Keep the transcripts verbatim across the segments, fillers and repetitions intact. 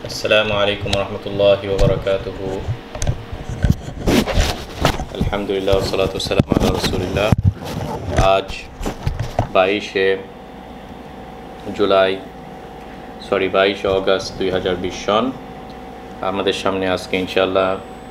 আসসালামু আলাইকুম রহমতুল্লাহি ওয়া বারাকাতুহু। আলহামদুলিল্লাহ ওয়াসসালাতু ওয়াসসালামু আলা রাসূলিল্লাহ। আজ বাইশে জুলাই সরি বাইশে অগাস্ট দুই হাজার বিশ সন। আমাদের সামনে আজকে ইনশাআল্লাহ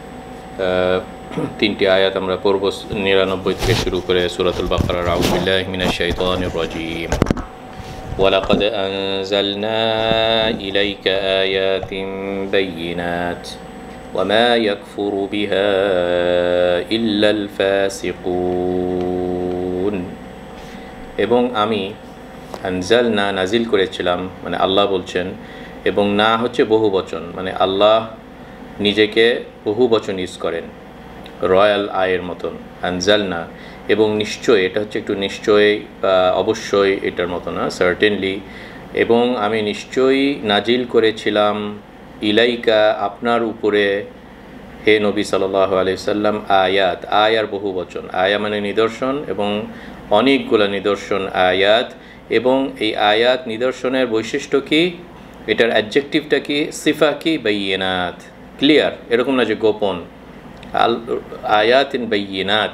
তিনটি আয়াত আমরা পড়ব, নিরানব্বই থেকে শুরু করে সূরাতুল বাকারার। আউযু বিল্লাহি মিনাশ শাইতানির রাজীম। وَلَقَدْ أَنزَلْنَا إِلَيْكَ آيَاتٍ بَيِّنَاتٍ وَمَا يَكْفُرُ بِهَا إِلَّا الْفَاسِقُونَ। এবং আমি আনজালনা নাজিল করেছিলাম, মানে আল্লাহ বলছেন, এবং না হচ্ছে বহু বচন, মানে আল্লাহ নিজেকে বহু বচন ইউজ করেন রয়্যাল আয়ের মতন। আনজালনা এবং নিশ্চয়, এটা হচ্ছে একটু নিশ্চয় বা অবশ্যই এটার মতো না, সার্টেনলি। এবং আমি নিশ্চয়ই নাজিল করেছিলাম ইলাইকা আপনার উপরে, হে নবী সাল্লাল্লাহু আলাইহি সাল্লাম, আয়াত, আয়ার বহু বচন, আয়া মানে নিদর্শন, এবং অনেকগুলো নিদর্শন আয়াত। এবং এই আয়াত নিদর্শনের বৈশিষ্ট্য কি, এটার অ্যাডজেক্টিভটা কি, সিফা কি, বাইয়িনাত, ক্লিয়ার, এরকম না যে গোপন। আল আয়াতিন বাইয়িনাত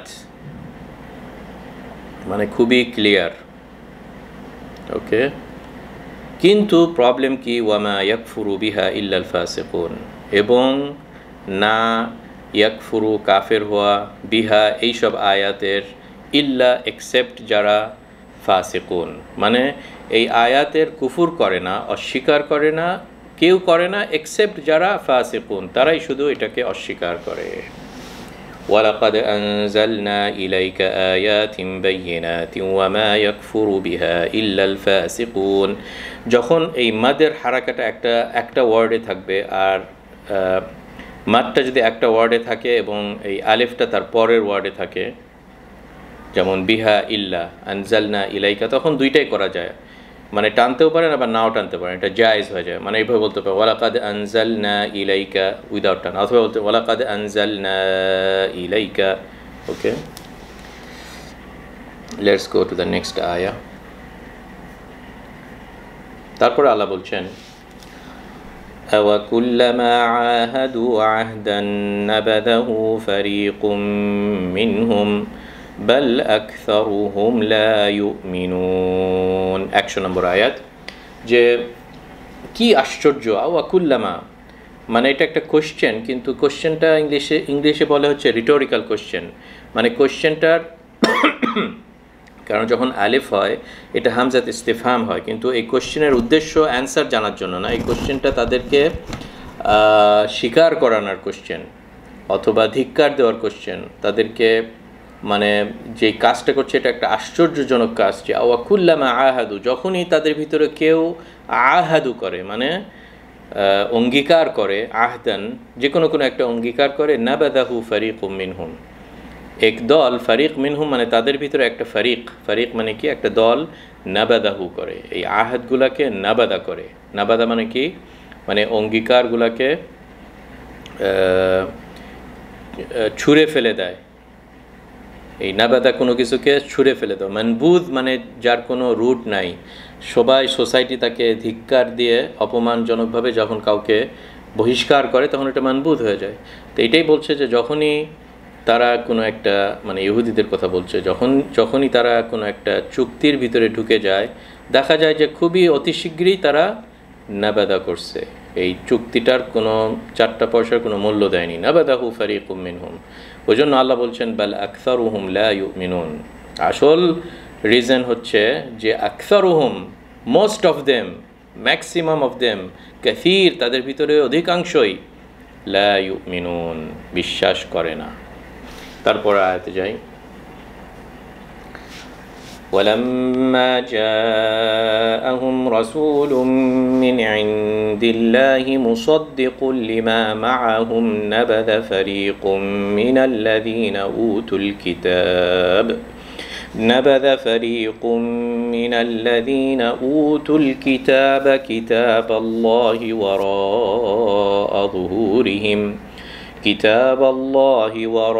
মানে খুবই ক্লিয়ার। ওকে, কিন্তু প্রবলেম কি, ওয়ামা ইয়াকফুরু বিহা ইল্লাল ফাসিকুন, এবং না ইয়াকফুরু কাফের হওয়া, বিহা এইসব আয়াতের, ইল্লা এক্সেপ্ট যারা ফাসিকুন, মানে এই আয়াতের কুফুর করে না, অস্বীকার করে না, কেউ করে না এক্সেপ্ট যারা ফাসিকুন, তারাই শুধু এটাকে অস্বীকার করে। وَلَقَدْ أَنزَلْنَا إِلَيْكَ آيَاتٍ بَيِّنَاتٍ وَمَا يَكْفُرُ بِهَا إِلَّا الْفَاسِقُونَ। যখন এই মাদের হারাকাটা একটা একটা ওয়ার্ডে থাকবে, আর মাদটা যদি একটা ওয়ার্ডে থাকে এবং এই আলিফটা তার পরের ওয়ার্ডে থাকে, যেমন বিহা ইল্লা, আনজালনা ইলাইকা, তখন দুইটাই করা যায়, মানে টানতেও পারেন আবার নাও টানতে পারেন, এটা জায়েজ হয়ে যায়। মানে এইভাবে বলতে পারে ওয়ালাকাদ আনজালনা ইলাইকা উইদাউট টান, অথবা বলতে ওয়ালাকাদ আনজালনা ইলাইকা। Okay, let's go to the next আয়া। তারপরে আল্লাহ বলছেন, আওয়াকুল্লামা আহাদু আহদান নাবাদাহু ফারীকুম মিনহুম বাল আকসারুহুম লা ইউমিনুন। একশো নম্বর আয়াত। যে কি আশ্চর্য, আওয়াকুল্লামা মানে এটা একটা কোশ্চেন, কিন্তু কোশ্চেনটা ইংলিশে ইংলিশে বলে হচ্ছে রিটোরিক্যাল কোশ্চেন, মানে কোশ্চেনটার কারণ যখন আলিফ হয় এটা হামজাত ইস্তিফহাম হয়, কিন্তু এই কোশ্চেনের উদ্দেশ্য অ্যান্সার জানার জন্য না, এই কোশ্চেনটা তাদেরকে স্বীকার করানোর কোশ্চেন অথবা ধিক্কার দেওয়ার কোশ্চেন, তাদেরকে মানে যে কাজটা করছে এটা একটা আশ্চর্যজনক কাজ। যে আওয়াকুল্লামা আহাদু, যখনই তাদের ভিতরে কেউ আহাদু করে, মানে অঙ্গীকার করে, আহদান যে কোনো কোনো একটা অঙ্গীকার করে, নাবাদাহু ফারীকুম মিনহুম, এক দল, ফারিক মিনহুম মানে তাদের ভিতরে একটা ফারিক, ফারিক মানে কি একটা দল, নাবাদাহু করে, এই আহাদগুলাকে নাবাদা করে। নাবাদা মানে কি, মানে অঙ্গীকারগুলাকে ছুঁড়ে ফেলে দেয়। এই নাবাদা কোনো কিছুকে ছুঁড়ে ফেলে দাও, মানবুদ মানে যার কোনো রুট নাই, সবাই সোসাইটি তাকে ধিক্কার দিয়ে অপমানজনকভাবে যখন কাউকে বহিষ্কার করে তখন এটা মানবুদ হয়ে যায়। তো এটাই বলছে যে যখনই তারা কোনো একটা, মানে ইহুদিদের কথা বলছে, যখন যখনই তারা কোনো একটা চুক্তির ভিতরে ঢুকে যায়, দেখা যায় যে খুবই অতি শীঘ্রই তারা নাবাদা করছে, এই চুক্তিটার কোনো চারটা পয়সার কোনো মূল্য দেয়নি। নাবাদাহু ফারীকুম মিনহুম, ওই জন্য আল্লাহ বলছেন বাল আকসারুহুম লা ইউমিনুন। আসল রিজন হচ্ছে যে আকসারুহুম, most of them, maximum of them, কাসীর তাদের ভিতরে অধিকাংশই, লা ইউমিনুন বিশ্বাস করে না। তারপর আয়াতে যাই। ولما جاءهم رسول من عند الله مصدق لما معهم نبذ فريق من الذين أوتوا الكتاب نبذ فريق من الذين أوتوا الكتاب كتاب الله وراء ظهورهم كتاب الله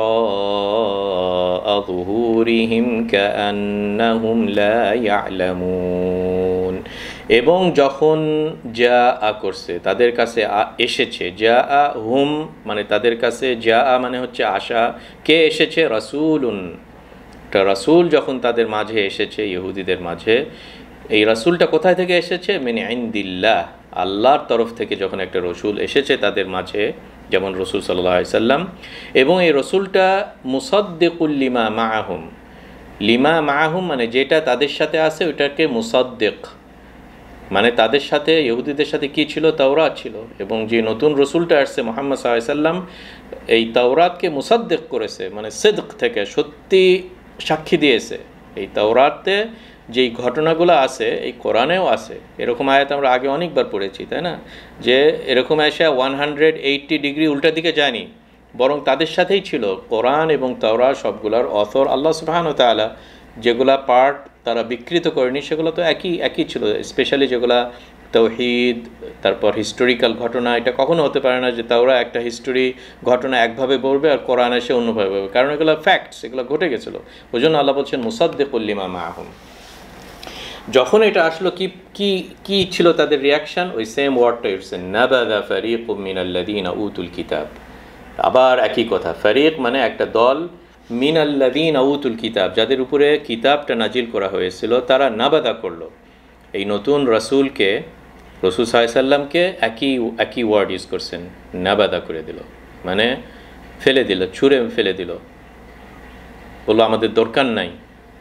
وراء ظهورهم كأنهم لا يعلمون। এবং যখন যা আ করছে তাদের কাছে এসেছে, যা আ হুম মানে তাদের কাছে, যা আ মানে হচ্ছে আশা, কে এসেছে? রাসূলুন, একটা রাসূল যখন তাদের মাঝে এসেছে, ইহুদিদের মাঝে। এই রাসূলটা কোথায় থেকে এসেছে? মিন ইনদিল্লাহ, আল্লাহর তরফ থেকে যখন একটা রসুল এসেছে তাদের মাঝে, যেমন রসুল সাল্লাল্লাহু আলাইহি সাল্লাম, এবং এই রসুলটা মুসাদ্দিকুল লিমা মাআহুম, লিমা মাআহুম মানে যেটা তাদের সাথে আছে ওইটাকে মুসাদ্দিক, মানে তাদের সাথে ইহুদিদের সাথে কি ছিল? তাওরাত ছিল, এবং যে নতুন রসুলটা আসছে মুহাম্মদ সাল্লাল্লাহু আলাইহি সাল্লাম এই তাওরাতকে মুসাদ্দিক করেছে, মানে সিদক থেকে সত্যি সাক্ষী দিয়েছে। এই তাওরাতে যেই ঘটনাগুলো আছে এই কোরআনেও আছে। এরকম আয়াত আমরা আগে অনেকবার পড়েছি, তাই না? যে এরকম এসে ওয়ান হান্ড্রেড এইটটি ডিগ্রি উল্টা দিকে যায়নি, বরং তাদের সাথেই ছিল। কোরআন এবং তাওরাত সবগুলোর অথর আল্লাহ সুবহানাহু ওয়া তাআলা, যেগুলা পার্ট তারা বিকৃত করেনি সেগুলো তো একই একই ছিল। স্পেশালি যেগুলা তাওহীদ, তারপর হিস্টোরিক্যাল ঘটনা, এটা কখনো হতে পারে না যে তাওরা একটা হিস্টোরি ঘটনা একভাবে বলবে আর কোরআন এসে অন্যভাবে বলবে, কারণ এগুলো ফ্যাক্টস, এগুলো ঘটে গেছিলো। ওই জন্য আল্লাহ বলছেন মুসাদ্দিকুল লিমা মাআহুম। যখন এটা আসলো, কি কি কি ছিল তাদের রিয়াকশন? ওই সেম ওয়ার্ডটা ইউজ, নাবাযা ফারীকুম মিনাল্লাযীনা উতুল কিতাব। আবার একই কথা, ফারীক মানে একটা দল, মিনাল্লাযীনা উতুল কিতাব যাদের উপরে কিতাবটা নাজিল করা হয়েছিল, তারা নাবাদা করলো এই নতুন রাসূলকে, রাসূল সাল্লাল্লাহু আলাইহি সাল্লামকে একই একই ওয়ার্ড ইউজ করছেন, নাবাদা করে দিল, মানে ফেলে দিল, ছুঁড়ে ফেলে দিল, বললো আমাদের দরকার নাই।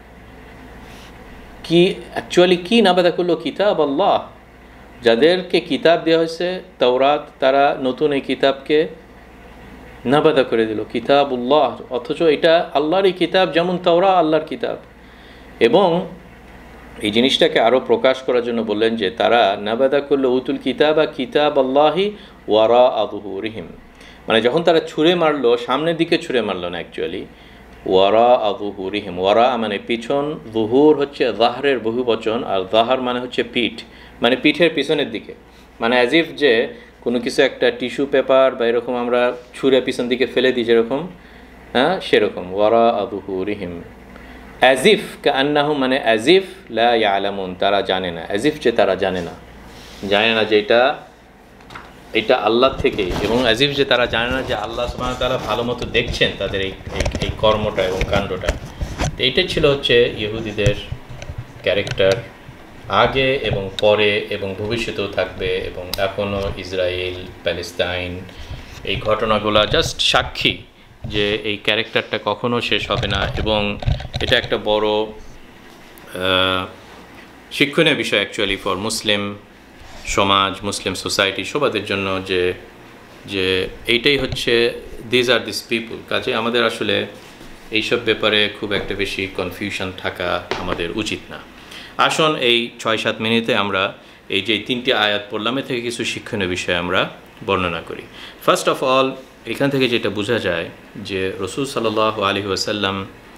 কি অ্যাকচুয়ালি কি নাবাদা করলো? কিতাব আল্লাহ, যাদেরকে কিতাব দেওয়া হয়েছে তাওরাত, তারা নতুন এই কিতাবকে নাবাদা করে দিল, কিতাবুল্লাহ, অথচ এটা আল্লাহরই কিতাব, যেমন তাওরা আল্লাহর কিতাব। এবং এই জিনিসটাকে আরও প্রকাশ করার জন্য বললেন যে তারা নাবাদা করলো উতুল কিতাবা কিতাব আল্লাহি ওয়ারা আযুহুরিহিম, মানে যখন তারা ছুঁড়ে মারলো, সামনের দিকে ছুঁড়ে মারলো না, অ্যাকচুয়ালি ওয়ারা আযুহুরিহিম, ওয়ারা মানে পিছন, যুহুর হচ্ছে যাহরের বহু বচন, আর যাহর মানে হচ্ছে পিঠ, মানে পিঠের পিছনের দিকে, মানে অ্যাজ ইফ যে কোনো কিছু একটা টিস্যু পেপার বা এরকম আমরা ছুঁড়ে পিছন দিকে ফেলে দিই যেরকম, হ্যাঁ সেরকম, ওয়ারা আযুহুরিহিম, অ্যাজ ইফ কাআন্নাহুম মানে অ্যাজ ইফ লা ইয়ালামুন, তারা জানে না, অ্যাজ ইফ যে তারা জানে না, জানে না যে এটা এটা আল্লাহ থেকে, এবং অ্যাজ ইফ যে তারা জানে না যে আল্লাহ সুবহানাহু ওয়া তাআলা ভালো মতো দেখছেন তাদের এই এই কর্মটা এবং কাণ্ডটা। এইটাই ছিল হচ্ছে ইহুদিদের ক্যারেক্টার, আগে এবং পরে এবং ভবিষ্যতেও থাকবে, এবং এখনও ইসরায়েল প্যালেস্তাইন এই ঘটনাগুলো জাস্ট সাক্ষী যে এই ক্যারেক্টারটা কখনো শেষ হবে না। এবং এটা একটা বড় শিক্ষণীয় বিষয় অ্যাকচুয়ালি ফর মুসলিম সমাজ, মুসলিম সোসাইটি সবাদের জন্য, যে যে এইটাই হচ্ছে দিজ আর দিস পিপুল। কাজে আমাদের আসলে এইসব ব্যাপারে খুব একটা বেশি কনফিউশন থাকা আমাদের উচিত না। আসুন এই ছয় সাত মিনিটে আমরা এই যে তিনটি আয়াত পড়লাম এর থেকে কিছু শিক্ষণীয় বিষয় আমরা বর্ণনা করি। ফার্স্ট অফ অল, এখান থেকে যেটা বোঝা যায় যে রাসূল সাল্লাল্লাহু আলাইহি ওয়াসাল্লাম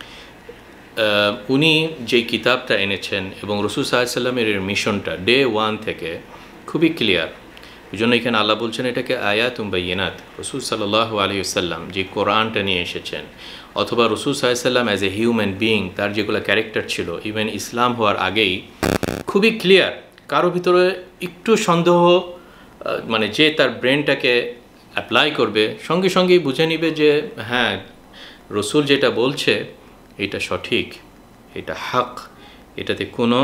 উনি যে কিতাবটা এনেছেন এবং রাসূল সাল্লাল্লাহু আলাইহি ওয়াসাল্লামের এর মিশনটা ডে ওয়ান থেকে খুবই ক্লিয়ার। ওই জন্য এখানে আল্লাহ বলছেন এটাকে আয়াতুম বাইয়িনাত। রাসূল সাল্লাল্লাহু আলাইহি ওয়াসাল্লাম যে কোরআনটা নিয়ে এসেছেন, অথবা রাসূল সাল্লাল্লাহু আলাইহি ওয়াসাল্লাম অ্যাজ এ হিউম্যান বিইং, তার যেগুলো ক্যারেক্টার ছিল ইভেন ইসলাম হওয়ার আগেই খুবই ক্লিয়ার। কারো ভিতরে একটু সন্দেহ, মানে যে তার ব্রেনটাকে অ্যাপ্লাই করবে সঙ্গে সঙ্গেই বুঝে নিবে যে হ্যাঁ রাসূল যেটা বলছে এটা সঠিক, এটা হক, এটাতে কোনো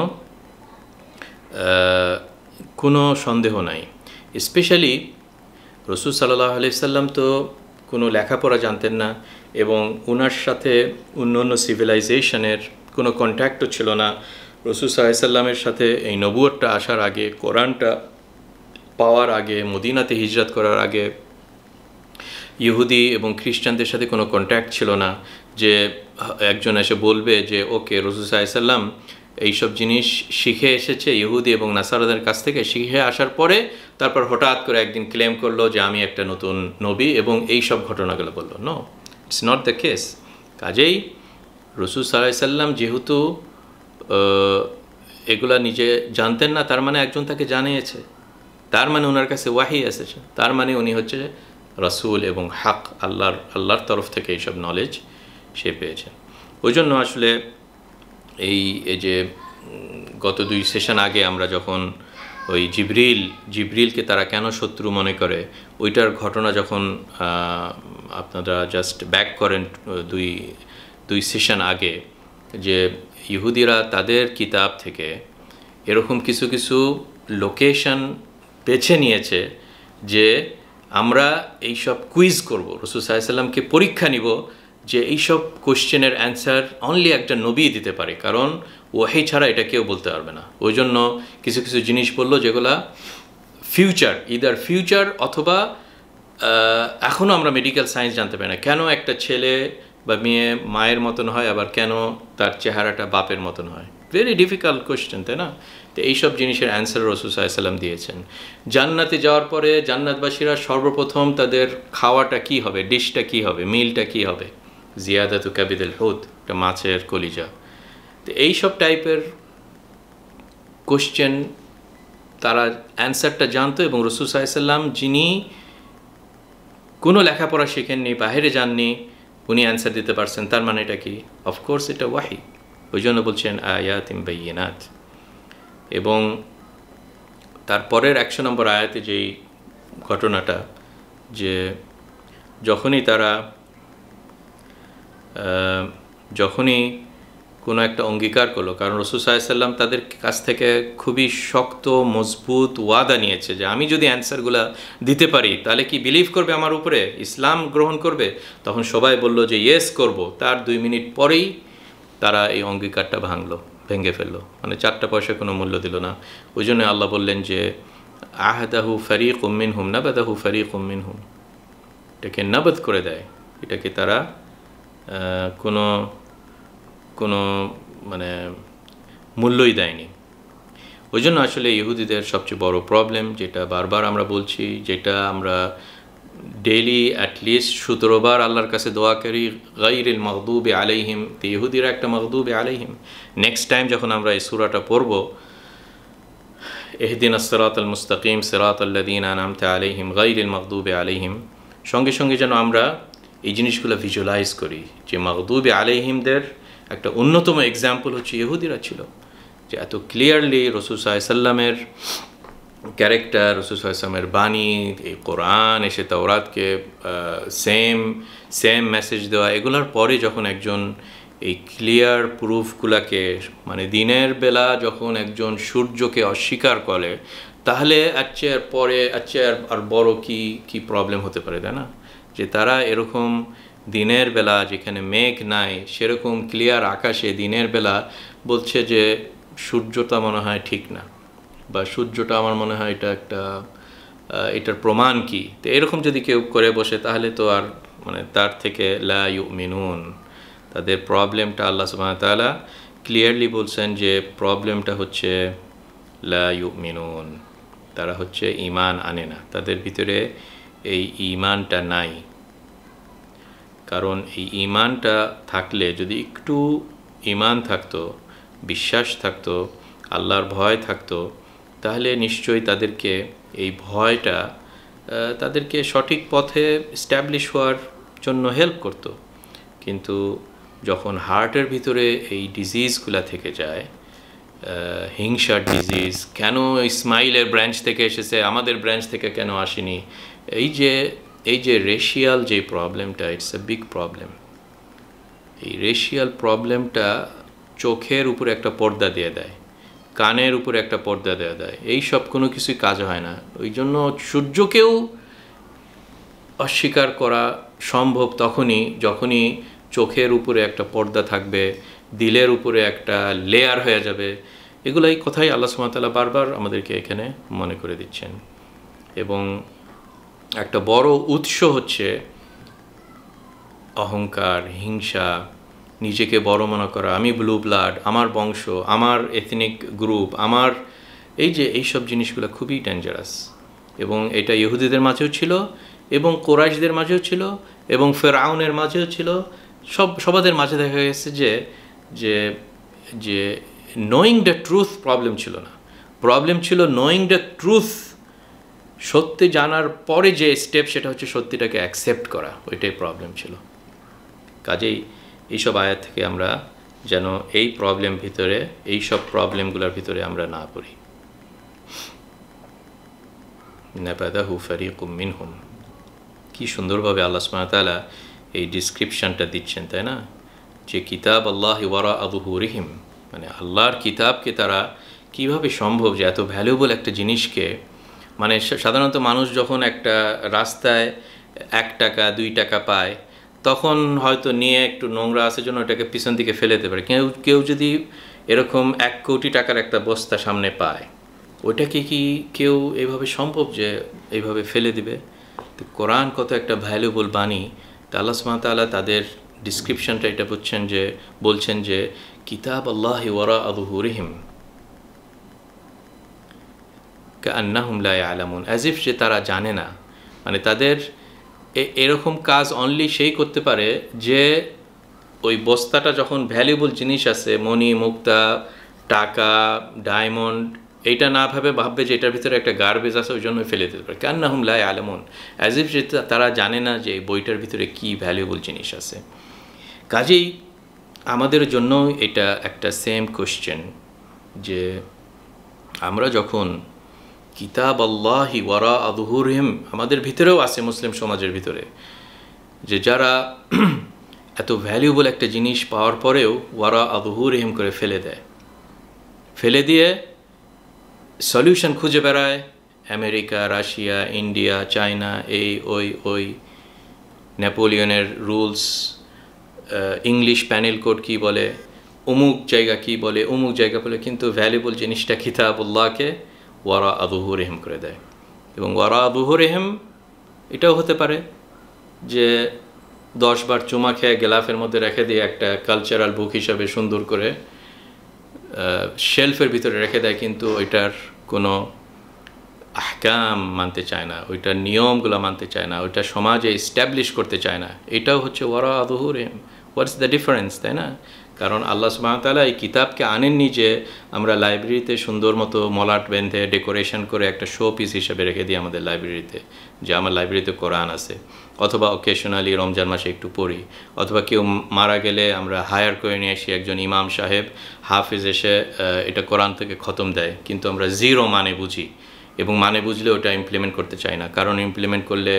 কোনো সন্দেহ নাই। স্পেশালি রাসূল সাল্লাল্লাহু আলাইহি ওয়াসাল্লাম তো কোনো লেখাপড়া জানতেন না, এবং ওনার সাথে অন্য অন্য সিভিলাইজেশনের কোনো কন্ট্যাক্টও ছিল না। রাসূল সাল্লাল্লাহু আলাইহি ওয়াসাল্লামের সাথে এই নবুয়তটা আসার আগে, কোরআনটা পাওয়ার আগে, মদিনাতে হিজরত করার আগে ইহুদি এবং খ্রিস্টানদের সাথে কোনো কন্ট্যাক্ট ছিল না যে একজন এসে বলবে যে ওকে রাসূল সাল্লাল্লাহু আলাইহি ওয়াসাল্লাম এইসব জিনিস শিখে এসেছে ইহুদি এবং নাসারাদের কাছ থেকে, শিখে আসার পরে তারপর হঠাৎ করে একদিন ক্লেম করলো যে আমি একটা নতুন নবী এবং এই সব ঘটনাগুলো বললো। No, it's not the case. কাজেই রাসূল সাল্লাল্লাহু আলাইহি ওয়াসাল্লাম যেহেতু এগুলা নিজে জানতেন না, তার মানে একজন তাকে জানিয়েছে, তার মানে ওনার কাছে ওয়াহি এসেছে, তার মানে উনি হচ্ছে রাসূল এবং হক, আল্লাহর আল্লাহর তরফ থেকে এইসব নলেজ সে পেয়েছেন। ওই জন্য আসলে এই এই যে গত দুই সেশন আগে আমরা যখন ওই জিবরিল জিবরিলকে তারা কেন শত্রু মনে করে, ওইটার ঘটনা যখন আপনারা জাস্ট ব্যাক করেন দুই দুই সেশন আগে, যে ইহুদিরা তাদের কিতাব থেকে এরকম কিছু কিছু লোকেশন বেছে নিয়েছে যে আমরা এইসব কুইজ করব, রাসূল সাল্লাল্লাহু আলাইহি ওয়াসাল্লামকে পরীক্ষা নিব যে এইসব কোশ্চেনের অ্যান্সার অনলি একটা নবী দিতে পারে, কারণ ওয়াহি ছাড়া এটা কেউ বলতে পারবে না। ওই জন্য কিছু কিছু জিনিস বললো যেগুলা ফিউচার, ইদার ফিউচার অথবা এখনও আমরা মেডিকেল সায়েন্স জানতে পারি না কেন একটা ছেলে বা মেয়ে মায়ের মতন হয়, আবার কেন তার চেহারাটা বাপের মতন হয়। ভেরি ডিফিকাল্ট কোয়েশ্চেন, তাই না? তো এইসব জিনিসের অ্যান্সার রাসূল সাল্লাল্লাহু আলাইহি ওয়াসাল্লাম দিয়েছেন। জান্নাতে যাওয়ার পরে জান্নাতবাসীরা সর্বপ্রথম তাদের খাওয়াটা কি হবে, ডিশটা কি হবে, মিলটা কি হবে, জিয়াদাতু কাবিদুল হুত, একটা মাছের কলিজা। তো এইসব টাইপের কোশ্চেন তারা অ্যান্সারটা জানতো, এবং রাসূল সাল্লাল্লাহু আলাইহি ওয়াসাল্লাম যিনি কোনো লেখাপড়া শেখেননি, বাইরে যাননি, উনি অ্যান্সার দিতে পারছেন। তার মানে এটা কি? অফকোর্স এটা ওয়াহি। ওই জন্য বলছেন আয়াতিন বাইয়িনাত। এবং তারপরের একশো নম্বর আয়াতে যেই ঘটনাটা, যে যখনই তারা যখনই কোনো একটা অঙ্গীকার করলো, কারণ রাসূল সাল্লাল্লাহু আলাইহি ওয়াসাল্লাম তাদের কাছ থেকে খুবই শক্ত মজবুত ওয়াদা নিয়েছে যে আমি যদি অ্যান্সারগুলো দিতে পারি তাহলে কি বিলিভ করবে আমার উপরে, ইসলাম গ্রহণ করবে? তখন সবাই বলল যে ইয়েস করব। তার দুই মিনিট পরেই তারা এই অঙ্গীকারটা ভাঙলো, ভেঙে ফেললো, মানে চারটা পয়সা কোনো মূল্য দিল না। ওই জন্য আল্লাহ বললেন যে আহদাহু ফারিকুম মিনহুম নাবাদাহু ফারিকুম মিনহুম, এটাকে নাবাদ করে দেয়, এটাকে তারা কোনো কোনো মানে মূল্যই দেয়নি। ওই জন্য আসলে ইহুদিদের সবচেয়ে বড় প্রবলেম, যেটা বারবার আমরা বলছি, যেটা আমরা ডেইলি অ্যাটলিস্ট সতেরো বার আল্লাহর কাছে দোয়া করি, গায়রিল মাগদুবি আলাইহিম, তো ইহুদিরা একটা মাগদুবি আলাইহিম। নেক্সট টাইম যখন আমরা এই সূরাটা পড়ব, ইহদিনাস সিরাতাল মুস্তাকিম সিরাতাল্লাযীনা আনআমতা আলাইহিম গায়রিল মাগদুবি আলাইহিম, সঙ্গে সঙ্গে যেন আমরা এই জিনিসগুলো ভিজুয়ালাইজ করি যে মাগদুবি আলাইহিমদের একটা অন্যতম এক্সাম্পল হচ্ছে ইহুদিরা ছিল, যে এত ক্লিয়ারলি রাসূল সাল্লাল্লাহু আলাইহি ওয়াসাল্লামের ক্যারেক্টার, রাসূল সাল্লাল্লাহু আলাইহি ওয়াসাল্লামের বাণী, এই কোরআন এসে তাওরাতকে সেম সেম মেসেজ দেওয়া, এগুলোর পরে যখন একজন এই ক্লিয়ার প্রুফগুলোকে, মানে দিনের বেলা যখন একজন সূর্যকে অস্বীকার করে, তাহলে আচ্ছা এর পরে আচ্ছা আর বড় কি কি প্রবলেম হতে পারে, তাই না? যে তারা এরকম দিনের বেলা যেখানে মেঘ নাই সেরকম ক্লিয়ার আকাশে দিনের বেলা বলছে যে সূর্যটা মনে হয় ঠিক না, বা সূর্যটা আমার মনে হয় এটা একটা এটার প্রমাণ কি। তো এরকম যদি কেউ করে বসে, তাহলে তো আর মানে তার থেকে লা ইউমিনুন, তাদের প্রবলেমটা আল্লাহ সুবহানাহু ওয়া তাআলা ক্লিয়ারলি বলছেন যে প্রবলেমটা হচ্ছে লা ইউমিনুন, তারা হচ্ছে ঈমান আনে না, তাদের ভিতরে এই ঈমানটা নাই। কারণ এই ঈমানটা থাকলে, যদি একটু ঈমান থাকতো, বিশ্বাস থাকতো, আল্লাহর ভয় থাকতো, তাহলে নিশ্চয়ই তাদেরকে এই ভয়টা তাদেরকে সঠিক পথে এস্টাবলিশ হওয়ার জন্য হেল্প করতো। কিন্তু যখন হার্টের ভিতরে এই ডিজিজগুলো থেকে যায়, হিংসার ডিজিজ, কেন ইসমাইলের ব্রাঞ্চ থেকে এসেছে আমাদের ব্রাঞ্চ থেকে কেন আসেনি, এই যে এই যে রেশিয়াল যে প্রবলেমটা, ইটস এ বিগ প্রবলেম। এই রেশিয়াল প্রবলেমটা চোখের উপরে একটা পর্দা দিয়ে দেয়, কানের উপরে একটা পর্দা দেওয়া দেয়, এই সব কোনো কিছুই কাজ হয় না। ওই জন্য সূর্যকেও অস্বীকার করা সম্ভব তখনই যখনই চোখের উপরে একটা পর্দা থাকবে, দিলের উপরে একটা লেয়ার হয়ে যাবে। এগুলো এই কথাই আল্লাহ সুবহানাহু ওয়া তাআলা বারবার আমাদেরকে এখানে মনে করে দিচ্ছেন। এবং একটা বড় উৎস হচ্ছে অহংকার, হিংসা, নিজেকে বড় মনে করা, আমি ব্লু ব্লাড, আমার বংশ, আমার এথনিক গ্রুপ, আমার এই যে এইসব জিনিসগুলো খুবই ডেঞ্জারাস। এবং এটা ইহুদিদের মাঝেও ছিল, এবং কোরাইশদের মাঝেও ছিল, এবং ফেরাউনের মাঝেও ছিল। সব সবাদের মাঝে দেখা গেছে যে যে যে নোয়িং দ্য ট্রুথ প্রবলেম ছিল না, প্রবলেম ছিল নোয়িং দ্য ট্রুথ, সত্যি জানার পরে যে স্টেপ, সেটা হচ্ছে সত্যিটাকে অ্যাকসেপ্ট করা, ওইটাই প্রবলেম ছিল। কাজেই এইসব আয়াত থেকে আমরা যেন এই প্রবলেম ভিতরে, এই সব প্রবলেমগুলোর ভিতরে আমরা না পড়ি। নাবাদাহু ফারিকুম মিনহুম। কি সুন্দরভাবে আল্লাহ সুবহানাহু ওয়া তাআলা এই ডিসক্রিপশনটা দিচ্ছেন, তাই না? যে কিতাব আল্লাহ ওয়ারা আযহুরিহিম, মানে আল্লাহর কিতাবকে তারা কিভাবে সম্ভব যে এত ভ্যালুয়েবল একটা জিনিসকে, মানে সাধারণত মানুষ যখন একটা রাস্তায় এক টাকা দুই টাকা পায় তখন হয়তো নিয়ে একটু নোংরা আসার জন্য ওটাকে পিছন দিকে ফেলে দিতে পারে। কেউ কেউ যদি এরকম এক কোটি টাকার একটা বস্তা সামনে পায়, ওইটাকে কি কেউ এইভাবে সম্ভব যে এইভাবে ফেলে দিবে? তো কোরআন কত একটা ভ্যালুয়েবল বাণী, তা আল্লাহ সুবহানাহু ওয়া তাআলা তাদের ডিসক্রিপশনটা এটা বলছেন যে বলছেন যে কিতাব আল্লাহি ওয়ারা আযহুরিহিম কাআন্নাহুম লা ইয়ালামুন, অ্যাজ ইফ যে তারা জানে না। মানে তাদের এরকম কাজ অনলি সেই করতে পারে যে ওই বস্তাটা যখন ভ্যালুয়েবল জিনিস আছে, মণি মুক্তা টাকা ডায়মন্ড, এইটা না ভাবে ভাববে যে এটার ভিতরে একটা গার্বেজ আছে ওই জন্য ফেলে দিতে পারে। কান্নাহুম লা ইয়ালামুন, অ্যাজ ইফ যে তারা জানে না যে বইটার ভিতরে কি ভ্যালুয়েবল জিনিস আছে। কাজেই আমাদের জন্য এটা একটা সেম কোশ্চেন যে আমরা যখন কিতাব আল্লাহি ওয়ারা আযহুরিহিম, আমাদের ভিতরেও আছে মুসলিম সমাজের ভিতরে যে যারা এত ভ্যালুয়েবল একটা জিনিস পাওয়ার পরেও ওয়ারা আযহুরিহিম করে ফেলে দেয়, ফেলে দিয়ে সলিউশন খুঁজে বেড়ায় আমেরিকা রাশিয়া ইন্ডিয়া চায়না এই ওই ওই নেপোলিয়নের রুলস, ইংলিশ প্যানেল কোড কী বলে, অমুক জায়গা কী বলে, অমুক জায়গা বলে, কিন্তু ভ্যালুয়েবল জিনিসটা কিতাবুল্লাহকে ওয়ারা আযহুরিহিম করে দেয়। এবং ওয়ারা আযহুরিহিম এটাও হতে পারে যে দশবার চুমা খেয়ে গেলাফের মধ্যে রেখে দিয়ে একটা কালচারাল বুক হিসাবে সুন্দর করে শেলফের ভিতরে রেখে দেয়, কিন্তু ওইটার কোনো আহকাম মানতে চায় না, ওইটার নিয়মগুলো মানতে চায় না, ওইটা সমাজে এস্টাবলিশ করতে চায় না। এটাও হচ্ছে ওয়ারা আযহুরিহিম। হোয়াটস দ্য ডিফারেন্স, তাই না? কারণ আল্লাহ সুবহানাহু ওয়া তাআলা এই কিতাবকে আনেননি যে আমরা লাইব্রেরিতে সুন্দর মতো মলাট বেঁধে ডেকোরেশন করে একটা শো পিস হিসেবে রেখে দিই আমাদের লাইব্রেরিতে, যে আমার লাইব্রেরিতে কোরআন আছে, অথবা অকেশনালি রমজান মাসে একটু পড়ি, অথবা কেউ মারা গেলে আমরা হায়ার করে নিয়ে আসি একজন ইমাম সাহেব হাফিজ এসে এটা কোরআন থেকে খতম দেয়, কিন্তু আমরা জিরো মানে বুঝি এবং মানে বুঝলে ওটা ইমপ্লিমেন্ট করতে চাই না, কারণ ইমপ্লিমেন্ট করলে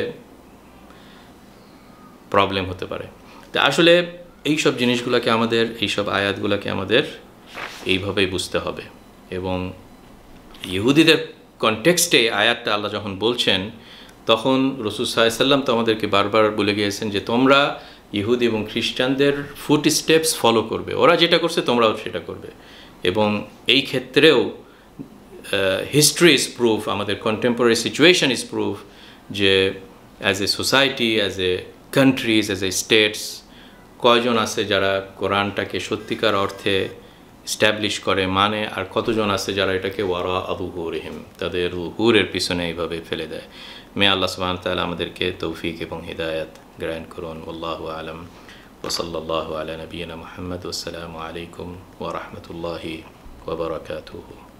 প্রবলেম হতে পারে। তা আসলে এই সব জিনিসগুলোকে আমাদের, এইসব আয়াতগুলোকে আমাদের এইভাবেই বুঝতে হবে। এবং ইহুদিদের কনটেক্সটে আয়াতটা আল্লাহ যখন বলছেন তখন রাসূল সাল্লাল্লাহু আলাইহি ওয়াসাল্লাম তো আমাদেরকে বারবার বলে গিয়েছেন যে তোমরা ইহুদি এবং খ্রিস্টানদের ফুট স্টেপস ফলো করবে, ওরা যেটা করছে তোমরাও সেটা করবে। এবং এই ক্ষেত্রেও হিস্ট্রি ইজ প্রুফ, আমাদের কন্টেম্পোরারি সিচুয়েশন ইজ প্রুফ যে as a society, as a countries, as a states কয়জন আছে যারা কোরআনটাকে সত্যিকার অর্থে স্ট্যাবলিশ করে মানে, আর কতজন আছে যারা এটাকে ওয়ারা আযহুরিহিম তাদের রুহুরের পিছনে এইভাবে ফেলে দেয়। মে আল্লাহ সুবহানাহু ওয়া তাআলা আমাদেরকে তৌফিক এবং হিদায়াত গ্রহণ করুন। আল্লাহু আ'লাম ওয়া সাল্লাল্লাহু আলা নবিয়িনা মুহাম্মদ। আসসালামু আলাইকুম ওয়া রাহমাতুল্লাহি ওয়া বারাকাতুহু।